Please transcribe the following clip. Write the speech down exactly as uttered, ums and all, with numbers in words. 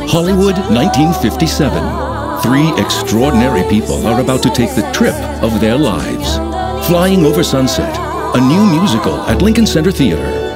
Hollywood, nineteen fifty-seven. Three extraordinary people are about to take the trip of their lives. Flying Over Sunset, a new musical at Lincoln Center Theater.